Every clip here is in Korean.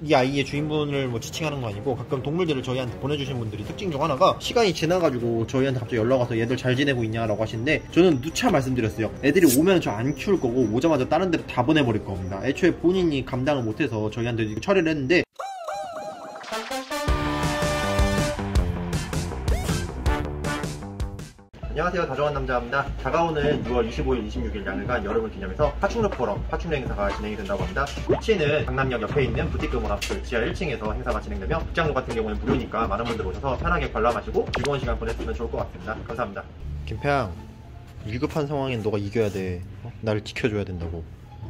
이 아이의 주인분을 뭐 지칭하는 거 아니고 가끔 동물들을 저희한테 보내주신 분들이 특징 중 하나가 시간이 지나가지고 저희한테 갑자기 연락 와서 얘들 잘 지내고 있냐라고 하시는데 저는 누차 말씀드렸어요. 애들이 오면 저 안 키울 거고 오자마자 다른 데로 다 보내버릴 겁니다. 애초에 본인이 감당을 못해서 저희한테 처리를 했는데 안녕하세요, 다정한 남자입니다. 다가오는 6월 25일, 26일 양일간 여름을 기념해서 파충류 포럼, 파충류 행사가 진행이 된다고 합니다. 위치는 강남역 옆에 있는 부티크 문화스쿨 지하 1층에서 행사가 진행되며 입장료 같은 경우는 무료니까 많은 분들 오셔서 편하게 관람하시고 즐거운 시간 보냈으면 좋을 것 같습니다. 감사합니다. 김태양, 위급한 상황엔 너가 이겨야 돼. 나를 지켜줘야 된다고.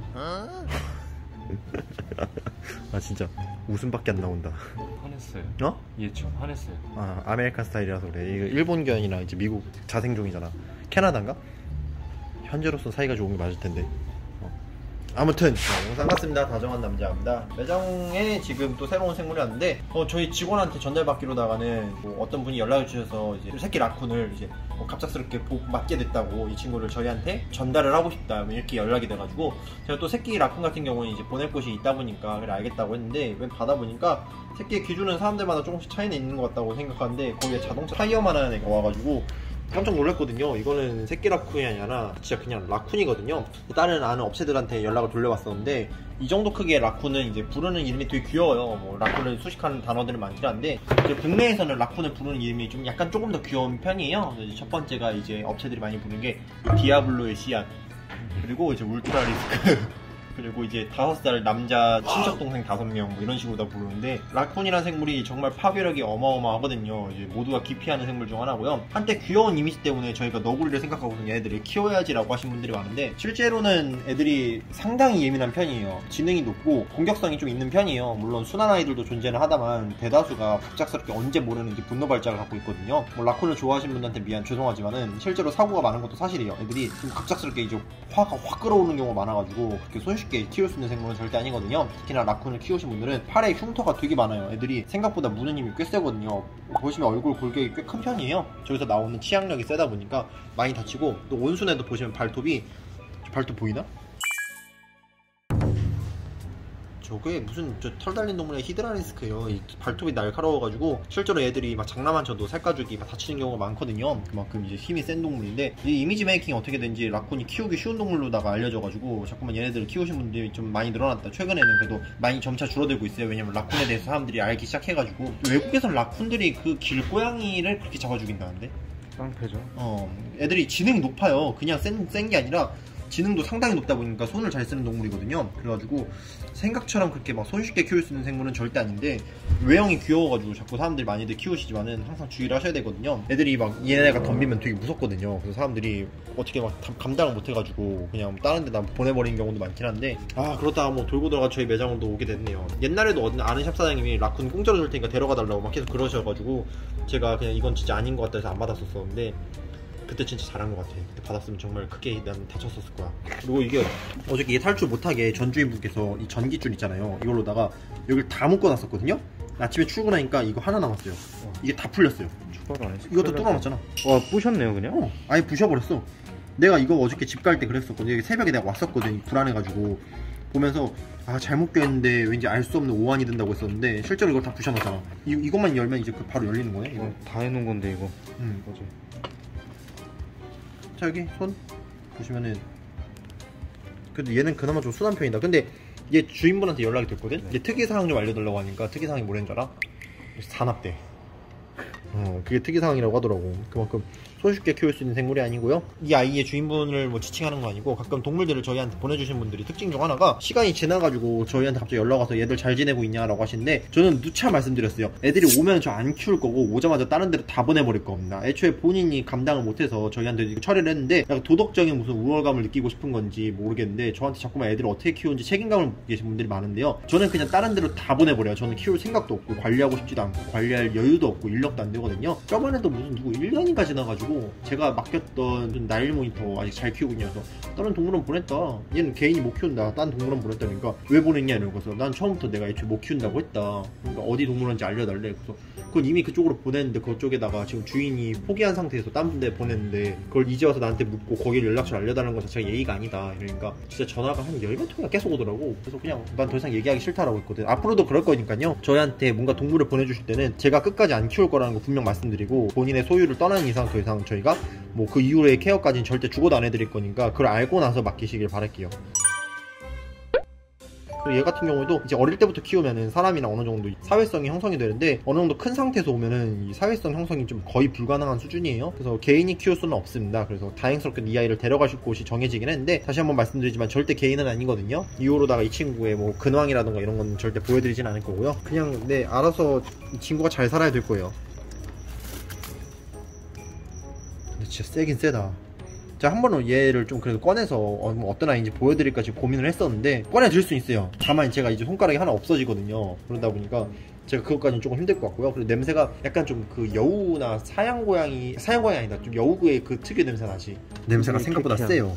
아 진짜 웃음밖에 안 나온다. 화냈어요. 어? 예, 좀 화냈어요. 아, 아메리칸 스타일이라서 그래. 이거 일본견이랑 이제 미국 자생종이잖아. 캐나다인가? 현재로서 사이가 좋은 게 맞을 텐데. 아무튼 영상 같습니다. 다정한 남자입니다. 매장에 지금 또 새로운 생물이 왔는데 저희 직원한테 전달받기로다가는 뭐 어떤 분이 연락을 주셔서 이제 새끼 라쿤을 이제 갑작스럽게 맡게 됐다고 이 친구를 저희한테 전달을 하고 싶다 이렇게 연락이 돼가지고 제가 또 새끼 라쿤 같은 경우는 이제 보낼 곳이 있다 보니까 그래 알겠다고 했는데 왜 받아보니까 새끼의 기준은 사람들마다 조금씩 차이는 있는 것 같다고 생각하는데 거기에 자동차 타이어만한 애가 와가지고 깜짝 놀랐거든요. 이거는 새끼 라쿤이 아니라 진짜 그냥 라쿤이거든요. 다른 아는 업체들한테 연락을 돌려봤었는데 이 정도 크기의 라쿤은 이제 부르는 이름이 되게 귀여워요. 뭐 라쿤을 수식하는 단어들은 많긴 한데 이제 국내에서는 라쿤을 부르는 이름이 좀 약간 조금 더 귀여운 편이에요. 이제 첫 번째가 이제 업체들이 많이 부르는 게 디아블로의 씨앗, 그리고 이제 울트라 리스크 그리고 이제 5살 남자 친척 동생 5명 뭐 이런 식으로 다 부르는데 라쿤이라는 생물이 정말 파괴력이 어마어마하거든요. 이제 모두가 기피하는 생물 중 하나고요. 한때 귀여운 이미지 때문에 저희가 너구리를 생각하고 얘네들을 키워야지라고 하신 분들이 많은데 실제로는 애들이 상당히 예민한 편이에요. 지능이 높고 공격성이 좀 있는 편이에요. 물론 순한 아이들도 존재는 하다만 대다수가 갑작스럽게 언제 모르는지 분노 발작을 갖고 있거든요. 뭐 라쿤을 좋아하시는 분들한테 죄송하지만은 실제로 사고가 많은 것도 사실이에요. 애들이 좀 갑작스럽게 이제 화가 확 끌어오는 경우가 많아가지고 그렇게 손쉽게 키울 수 있는 생물은 절대 아니거든요. 특히나 라쿤을 키우신 분들은 팔에 흉터가 되게 많아요. 애들이 생각보다 무는 힘이 꽤 세거든요. 보시면 얼굴 골격이 꽤 큰 편이에요. 저기서 나오는 치악력이 세다 보니까 많이 다치고 또 온순에도 보시면 발톱이 보이나? 저게 무슨 털 달린 동물의 히드라리스크예요. 이 발톱이 날카로워가지고 실제로 애들이 막 장난만 쳐도 살가죽이 막 다치는 경우가 많거든요. 그만큼 이제 힘이 센 동물인데 이 이미지 메이킹 어떻게 된지 라쿤이 키우기 쉬운 동물로다가 알려져가지고 자꾸만 얘네들을 키우신 분들이 좀 많이 늘어났다. 최근에는 그래도 많이 점차 줄어들고 있어요. 왜냐면 라쿤에 대해서 사람들이 알기 시작해가지고 외국에서는 라쿤들이 그 길고양이를 그렇게 잡아 죽인다는데? 깡패죠. 애들이 지능이 높아요. 그냥 센 게 아니라 지능도 상당히 높다 보니까 손을 잘 쓰는 동물이거든요. 그래가지고 생각처럼 그렇게 막 손쉽게 키울 수 있는 생물은 절대 아닌데 외형이 귀여워가지고 자꾸 사람들이 많이들 키우시지만은 항상 주의를 하셔야 되거든요. 애들이 막 얘네가 덤비면 되게 무섭거든요. 그래서 사람들이 어떻게 막 감당을 못해가지고 그냥 다른 데다 보내버리는 경우도 많긴 한데 그렇다가 뭐 돌고 돌아가 저희 매장으로 오게 됐네요. 옛날에도 아는 샵 사장님이 라쿤 공짜로 줄 테니까 데려가 달라고 막 계속 그러셔가지고 제가 그냥 이건 진짜 아닌 것 같다 해서 안 받았었는데 그때 진짜 잘한 것 같아. 그때 받았으면 정말 크게 난 다쳤었을 거야. 그리고 이게 어저께 탈출 못하게 전주인분께서 이 전기줄 있잖아요. 이걸로다가 여기를 다 묶어놨었거든요. 아침에 출근하니까 이거 하나 남았어요. 이게 다 풀렸어요. 추가로 안 했어. 이것도 뚫어놨잖아. 와, 부셨네요 그냥? 아예 부셔버렸어. 내가 이거 어저께 집 갈 때 그랬었거든. 여기 새벽에 내가 왔었거든. 불안해가지고 보면서 잘못 꼈는데 왠지 알 수 없는 오한이 든다고 했었는데 실제로 이걸 다 부셔놨잖아. 이것만 열면 이제 바로 열리는 거네. 이거 다 해놓은 건데 이거. 맞아. 자 여기 손 보시면은 그래도 얘는 그나마 좀 순한 편이다. 근데 얘 주인분한테 연락이 됐거든? 얘 특이사항 좀 알려달라고 하니까 특이사항이 뭐라는 줄 알아? 산업대. 그게 특이사항이라고 하더라고. 그만큼 손쉽게 키울 수 있는 생물이 아니고요. 이 아이의 주인분을 뭐 지칭하는 거 아니고 가끔 동물들을 저희한테 보내주신 분들이 특징 중 하나가 시간이 지나가지고 저희한테 갑자기 연락 와서 얘들 잘 지내고 있냐라고 하시는데 저는 누차 말씀드렸어요. 애들이 오면 저 안 키울 거고 오자마자 다른 데로 다 보내버릴 겁니다. 애초에 본인이 감당을 못해서 저희한테 처리를 했는데 약간 도덕적인 무슨 우월감을 느끼고 싶은 건지 모르겠는데 저한테 자꾸만 애들을 어떻게 키우는지 책임감을 갖고 계신 분들이 많은데요. 저는 그냥 다른 데로 다 보내버려요. 저는 키울 생각도 없고 관리하고 싶지도 않고 관리할 여유도 없고 인력도 안 되거든요. 저번에도 무슨 누구 1년인가 지나가지고 그리고 제가 맡겼던 나일 모니터 아직 잘 키우고 있냐서 다른 동물원 보냈다. 얘는 개인이 못 키운다. 다른 동물원 보냈다니까 왜 보냈냐 이러고서 난 처음부터 내가 애초에 못 키운다고 했다. 그러니까 어디 동물원인지 알려달래. 그래서 그건 이미 그쪽으로 보냈는데 그쪽에다가 지금 주인이 포기한 상태에서 딴 데 보냈는데 그걸 이제 와서 나한테 묻고 거기 연락처를 알려달라는 건 자체가 예의가 아니다. 이러니까 진짜 전화가 한 10몇 통이나 계속 오더라고. 그래서 그냥 난 더 이상 얘기하기 싫다라고 했거든. 앞으로도 그럴 거니까요. 저희한테 뭔가 동물을 보내주실 때는 제가 끝까지 안 키울 거라는 거 분명 말씀드리고 본인의 소유를 떠나는 이상 더 이상 저희가 뭐 그 이후의 케어까지는 절대 죽어도 안 해드릴 거니까 그걸 알고 나서 맡기시길 바랄게요. 그리고 얘 같은 경우도 이제 어릴 때부터 키우면은 사람이나 어느 정도 사회성이 형성이 되는데 어느 정도 큰 상태에서 오면은 이 사회성 형성이 좀 거의 불가능한 수준이에요. 그래서 개인이 키울 수는 없습니다. 그래서 다행스럽게 이 아이를 데려가실 곳이 정해지긴 했는데 다시 한번 말씀드리지만 절대 개인은 아니거든요. 이후로다가 이 친구의 뭐 근황이라던가 이런 건 절대 보여드리진 않을 거고요. 그냥 네 알아서 이 친구가 잘 살아야 될 거예요. 근데 진짜 세긴 세다. 제가 한 번은 얘를 좀 그래도 꺼내서 어떤 아이인지 보여드릴까 지금 고민을 했었는데 꺼내드릴 수 있어요. 다만 제가 이제 손가락이 하나 없어지거든요. 그러다 보니까 제가 그것까지는 조금 힘들 것 같고요. 그리고 냄새가 약간 좀 그 여우나 사양고양이 아니다. 좀 여우의 그 특유의 냄새 나지. 냄새가 생각보다 세요.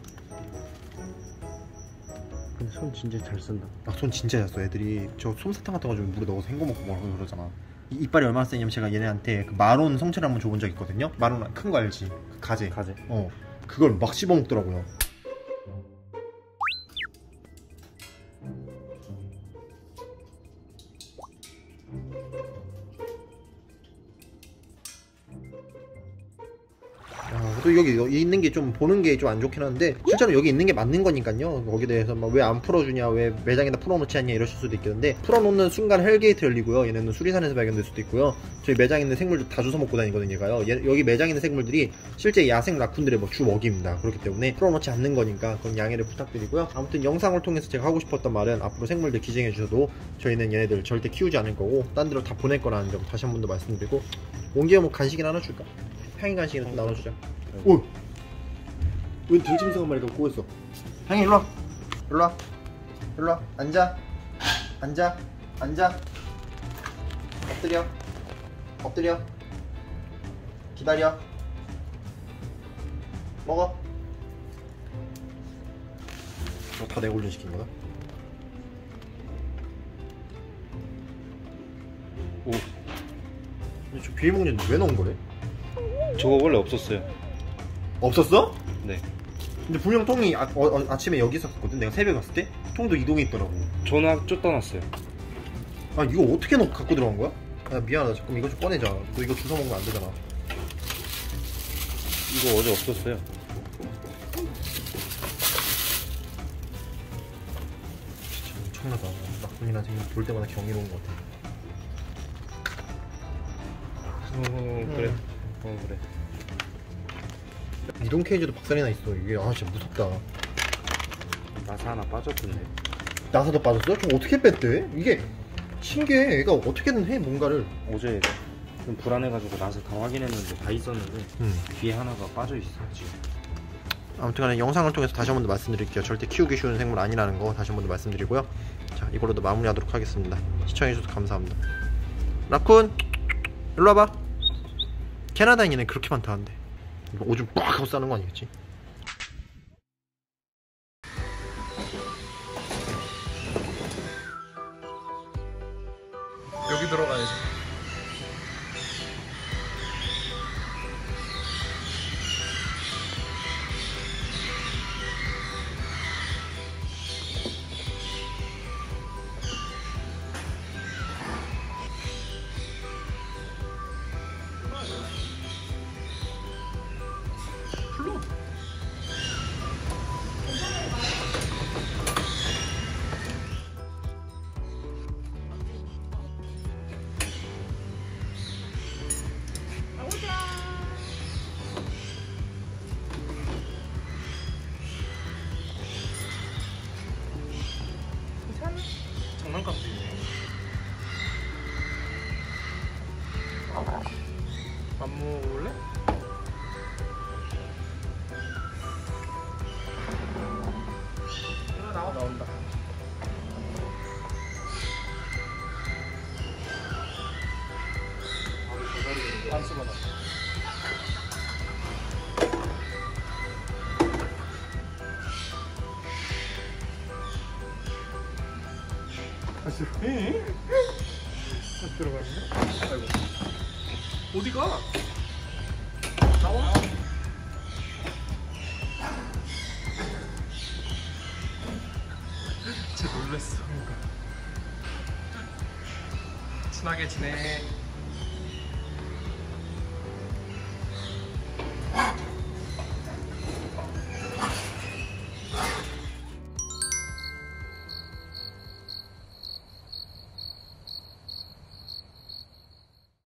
근데 손 진짜 잘 쓴다. 아, 손 진짜 잘 써. 애들이 저 솜사탕 같은 거 좀 물에 넣어서 헹궈 먹고 뭐 그러잖아. 이빨이 얼마나 세냐면 제가 얘네한테 그 마론 성체를 한번 줘본 적 있거든요. 마론 큰 거 알지? 그 가재. 그걸 막 씹어 먹더라고요. 또 여기 있는 게 좀 보는 게 좀 안 좋긴 한데 실제로 여기 있는 게 맞는 거니까요. 거기에 대해서 막 왜 안 풀어주냐, 왜 매장에다 풀어놓지 않냐 이러실 수도 있겠는데 풀어놓는 순간 헬게이트 열리고요. 얘네는 수리산에서 발견될 수도 있고요. 저희 매장에 있는 생물들 다 주워 먹고 다니거든요. 얘가요. 여기 매장에 있는 생물들이 실제 야생 라쿤들의 뭐 주 먹이입니다. 그렇기 때문에 풀어놓지 않는 거니까 그건 양해를 부탁드리고요. 아무튼 영상을 통해서 제가 하고 싶었던 말은 앞으로 생물들 기증해 주셔도 저희는 얘네들 절대 키우지 않을 거고 딴 데로 다 보낼 거라는 점 다시 한 번 더 말씀드리고 온 김에 뭐 간식이나 하나 줄까? 향이 간식이나 좀 나눠주자. 오! 웬 들짐승 한 마리가 꼬였어. 향이 일로와. 일로와. 일로와. 앉아. 앉아. 앉아. 엎드려. 엎드려. 기다려. 먹어. 다 내가 훈련시킨 거다? 오. 근데 저 비닐봉지는 왜 넣은 거래? 저거 원래 없었어요. 없었어? 네. 근데 분명 통이 아침에 여기 있었거든. 내가 새벽에 갔을 때 통도 이동해 있더라고. 전화 쫓아놨어요. 아 이거 어떻게 갖고 들어간 거야? 야 미안하다. 잠깐 이거 좀 꺼내자. 너 이거 주워 먹으면 안 되잖아. 이거 어제 없었어요. 진짜 엄청나다. 나쁜이나 생각 볼 때마다 경이로운 것 같아. 그래. 그래. 이동 케이지도 박살이 나 있어. 이게 진짜 무섭다. 나사 하나 빠졌던데. 나사도 빠졌어? 좀 어떻게 뺐대? 이게 신기해. 얘가 어떻게든 해 뭔가를. 어제 좀 불안해가지고 나사 다 확인했는데 다 있었는데 뒤에 하나가 빠져 있었지. 아무튼간에 영상을 통해서 다시 한 번 더 말씀드릴게요. 절대 키우기 쉬운 생물 아니라는 거 다시 한 번 더 말씀드리고요. 자, 이걸로도 마무리하도록 하겠습니다. 시청해주셔서 감사합니다. 라쿤 일로 와봐. 캐나다인 얘네 그렇게 많다는데 이거 오줌 빡 하고 싸는 거 아니겠지? 여기 들어가야지. 장난감. 밥 먹을래? 나온다. 반스 받아. 들어가는데? 아이고. 어디가? 나와? 진짜 놀랬어. 친하게 지내.